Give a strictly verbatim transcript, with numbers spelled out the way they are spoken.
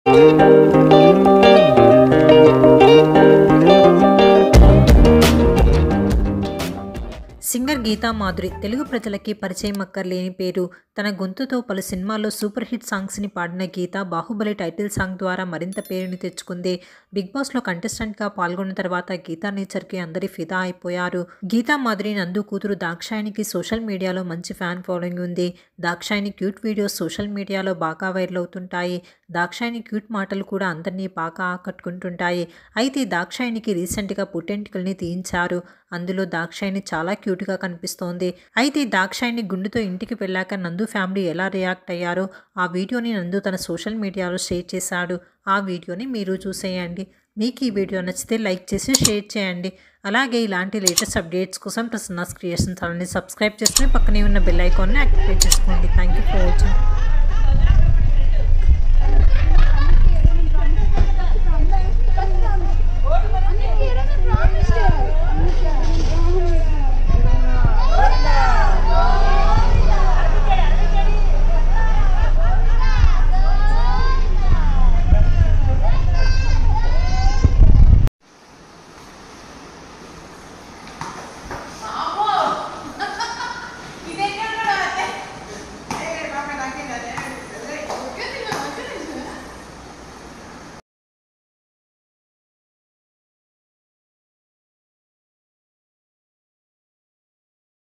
Singer Gita Madhuri Telugu ప్రజలకి పరిచయం అక్కర్లేని పేరు. తన గొంతుతో పలు సినిమాల్లో సూపర్ హిట్ సాంగ్స్ని పాడిన గీత బాహుబలి టైటిల్ సాంగ్ ద్వారా మరింత పేరుని తెచ్చుకుంది. బిగ్ బాస్లో కంటెస్టెంట్గా పాల్గొన్న తర్వాత గీతా నేచర్కి అందరి ఫిదా అయిపోయారు. గీతా మాధురి నందు కూతురు దాక్షాయణికి సోషల్ మీడియాలో మంచి ఫ్యాన్ ఫాలోయింగ్ ఉంది. దాక్షాయణి క్యూట్ వీడియోస్ సోషల్ మీడియాలో బాగా వైరల్ అవుతుంటాయి. దాక్షాయణి క్యూట్ మాటలు కూడా అందరినీ బాగా ఆకట్టుకుంటుంటాయి. అయితే దాక్షాయణికి రీసెంట్గా పుట్టెంటికల్ని తీయించారు. అందులో దాక్షాయణి చాలా క్యూట్గా కనిపిస్తోంది. అయితే దాక్షాయణి గుండుతో ఇంటికి వెళ్ళాక నందు ఫ్యామిలీ ఎలా రియాక్ట్ అయ్యారో ఆ వీడియోని నందు తన సోషల్ మీడియాలో షేర్ చేశాడు. ఆ వీడియోని మీరు చూసేయండి. మీకు ఈ వీడియో నచ్చితే లైక్ చేసి షేర్ చేయండి. అలాగే ఇలాంటి లేటెస్ట్ అప్డేట్స్ కోసం ప్రసన్నాస్ క్రియేషన్ ఛానల్ని సబ్స్క్రైబ్ చేసుకుని పక్కనే ఉన్న బెల్ ఐకాన్ని యాక్టివేట్ చేసుకోండి. Thank you for watching.